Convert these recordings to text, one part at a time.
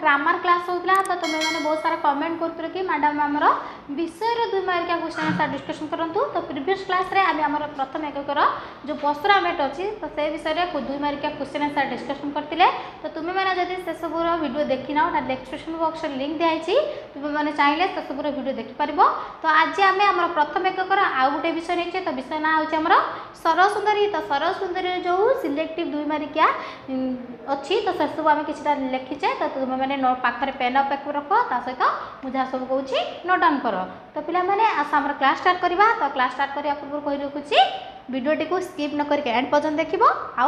Grammar class होता तो तुम मैंने बहुत सारा कमेंट कर कि मैडम आमर विषय 2 मार्किया क्वेश्चन आंसर डिस्कशन करूँ। तो प्रीवियस क्लास रे आम प्रथम एककर जो परशुराम अच्छी तो से विषय में 2 मार्किया क्वेश्चन आंसर डिस्कशन करते। तो तुम मैंने जब से सब वीडियो देखी ना डिस्क्रिप्शन बॉक्स लिंक दिखाई तुम मैंने चाहिए से सब वीडियो देखिपार। तो आज आम प्रथम एककर आउ गोटे विषय नहीं तो विषय ना हूँ आमर सरल सुंदरी। तो सरल सुंदरी जो सिलेक्टिव 2 मार्किया अच्छी तो से सब आम कि लिखीचे। तो तुम मैंने नोट पाखे पेन और पेपर रख ता सहित मुझे सब कहूँ नोट डाउन कर। तो पिला माने आम क्लास स्टार्ट करवा। तो क्लास स्टार्ट करने पूर्व कही रखुच्छी वीडियोटी को स्किप न करके एंड पर्यंत देख आउ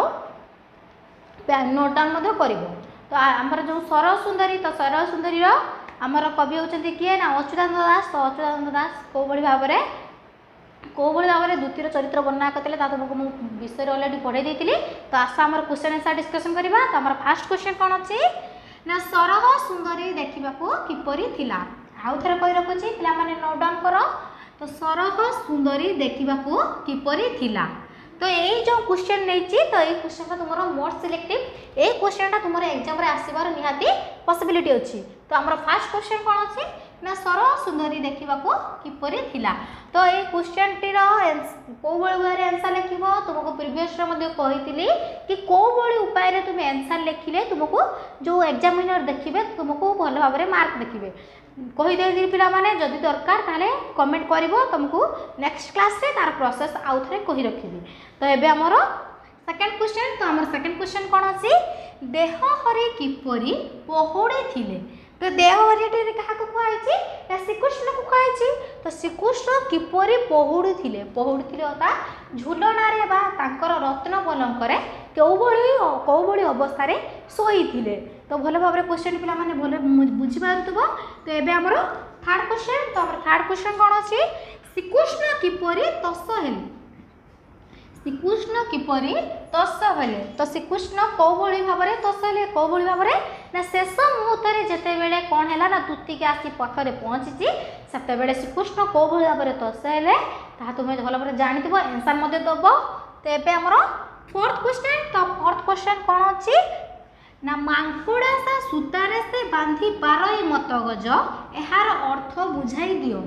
नोट डाउन कर। तो आमर जो सरल सुंदरी तो सरल सुंदरी आमर कवि होती किए ना अच्युतानंद दास। तो अच्युतानंद दास कौ भाव में द्वितीय चरित्र वर्णना करते तुमको मुझे विषय अलरेडी पढ़े देती। तो आस आम क्वेश्चन आंसर डिस्कशन करवा। तो आम फास्ट क्वेश्चन कौन अच्छी ना सरह सुंदरी देखा किपरि थिला। आउ थे कही रखुच्छी पिला माने नोट डाउन कर। तो सरह सुंदरी देखा किपरि थिला। तो यही जो क्वेश्चन नहीं तो ये क्वेश्चन तुम मोर सिलेक्टिव ये क्वेश्चन तुम एग्जाम आसबार निहाती पॉसिबिलिटी अच्छी। तो आम फास्ट क्वेश्चन कौन अच्छी ना सरह सुंदरी देखा किपरि थिला। तो ये क्वेश्चन टीर कौ भाई आंसर लिख तुमको प्रीवियस कही कि कौ भाई उपाय तुम आंसर लिखिले तुमको जो एग्जामिनर देखिए तुमको भल भाव में मार्क देखिए कहीदे पिला माने जदि दरकार ताले कमेंट करिवो तुमको नेक्स्ट क्लास रे तार प्रोसेस आउ थे कही रखिबी। तो एबे हमर सेकंड क्वेश्चन। तो हमर सेकंड क्वेश्चन कोन अछि देह हरि किपरि पहुड़ी थिले। तो देह हरिटे क्या कहुई ना श्रीकृष्ण को कहुई। तो श्रीकृष्ण किपरि पहुड़ी थिले अर्थात झुलनारे बा तांकर रत्न पलंकर कौ भली अवस्था शोई थिले। तो भल भाव क्वेश्चन पिला माने भल बुझीपारुथबो। तो एबे हमर थर्ड क्वेश्चन। तो हमर थर्ड क्वेश्चन कोन अछि श्रीकृष्ण किपरि तस हेले। श्रीकृष्ण किपरि तस हेले। तो श्रीकृष्ण कौ भली भाव में तस हेले कौ भली भाव ना शेष मुहूर्त में जिते बेले कौन है ना दूतिके आसी पथरे पहुँची से श्रीकृष्ण कौ भली भाव में तस हेले तुम भल भाव जानी आंसर दब। तो ये आमर फोर्थ क्वेश्चन। तो फोर्थ क्वेश्चन कौन अच्छी ना मांकड़ा सा सूतारे से बांधी पारई मत गज यार अर्थ बुझाई दियो।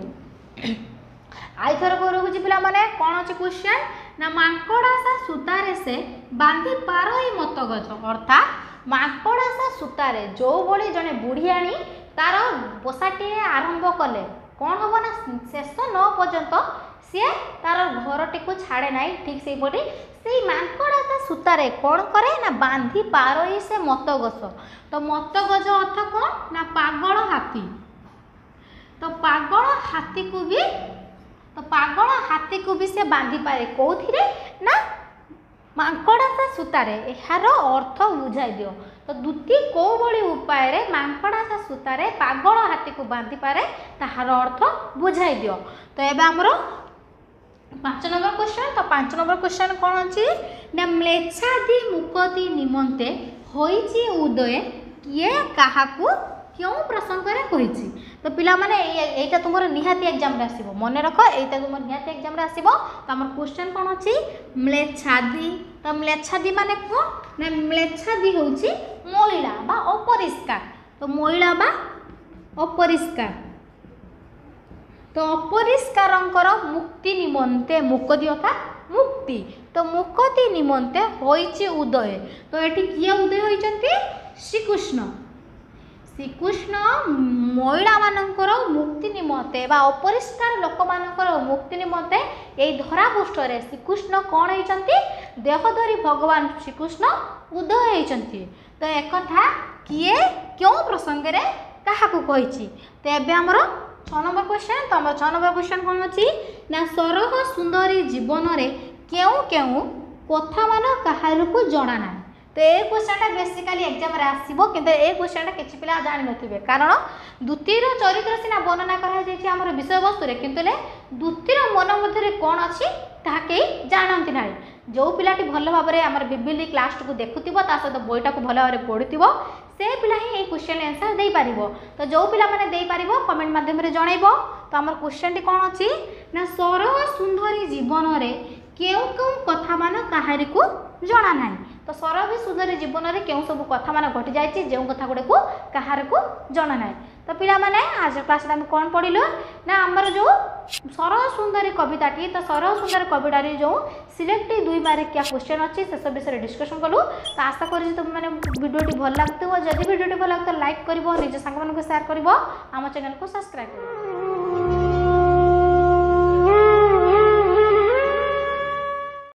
आई थर कह पिला माने कौन अच्छी क्वेश्चन ना मांकड़ा सा सूतारे से बांधी पारई मत गज अर्थात मांकड़ा सा सूतारे जो भली जड़े बुढ़ियाणी तार बसाटी आरंभ कले कौन हम ना शेष न पर्यंत सी तार घरटी को छाड़े ना ठीक से पटी से मांकड़ा सा सूतारे कौन करे ना बांधी पारई से मत गज। तो मत गज अर्थ कौन ना पागल हाथी। तो पागल हाथी को भी से बांधी पारे कौथिरे ना मांकड़ा सा सूतारे यार अर्थ बुझाई दियो। तो दूती कौ भली उपाय रे मांकड़ा सा सूतारे पागल हाथी को बांधी पारे ताहार अर्थ बुझाई दियो। तो एबे हमरो 5 नंबर क्वेश्चन। तो 5 नंबर क्वेश्चन कौन अच्छी ना म्लेच्छादि मुक्ति निमंते होइछि उदय किए काहाकू क्यों प्रसंग रे कहिछि। तो पिला माने एटा तुमर निहाती एग्जाम रे आसीबो मन रख एटा तुमर निहाती एग्जाम रे आसीबो। तो हमर क्वेश्चन कौन अच्छी म्लेच्छादि। तो म्लेच्छादि माने को ना म्लेच्छादि होछि महिला बा अपरिष्कार। तो महिला बा अपरिष्कार। तो अपरिष्कारंकर मुक्ति निमंते मुक्ति अर्थात मुक्ति। तो मुक्ति निमंते होइछि उदय। तो एठी किए उदय होइचंती श्रीकृष्ण। श्रीकृष्ण महिला मानकर मुक्ति निमंते बा अपरिष्कार लोक मानकर मुक्ति निमंते यही धरापृष्ठ रे श्रीकृष्ण कौन होइचंती देहधरी भगवान श्रीकृष्ण उदय होइचंती। तो एक कथा किए क्यों प्रसंग रे काहाकू कहिछि। तो एबे हमर 6 नंबर क्वेश्चन। तो हमर 6 नंबर क्वेश्चन कौन अच्छी ना सरह सुंदरी जीवन रे क्यों क्यों कथा मान काहार को जणा ना। तो ये क्वेश्चन बेसिकली एग्जाम रे आसीबो किंतु ए क्वेश्चन किछि पिला जानि नथिबे कारण द्वितीय चरित्र सिना वर्णना करा जायछि हमर विषय वस्तु रे किंतु द्वितीय मन मध्य कौन अच्छी ताहा के जानती ना। जो पिलाटी भल भाव में आमर बिबिली क्लास को देखुथिबो ता सहित बोईटा को भल भाव में पढ़ुथिबो से पिला ही ये क्वेश्चन आंसर दे पारिबो। तो जो पिला माने दे पारिबो कमेंट माध्यम रे जणाइबो। तो आमर क्वेश्चन टी कौन अच्छी ना सरह सुंदरी जीवन रे केउ केउ कथा मान कहारी को जना ना। तो सरभी सुंदरी जीवन में केउ सब कथा मान घटी जाए जो कथा गुड़े को कहार को जना ना। तो पिला माने आज क्लास में कौन पढ़िलु ना आमर जो सरल सुंदरी कविताटी तो सरल सुंदर कवितारी जो सिलेक्टिव 2 मार्किया क्वेश्चन अच्छी से सब विषय डिस्कशन कलु। तो आशा करी तुम मैंने वीडियोटी भल लगुव जदि वीडियोटी भल लगे तो लाइक कर निज सांग को शेयर कर आम चैनल को सब्सक्राइब कर।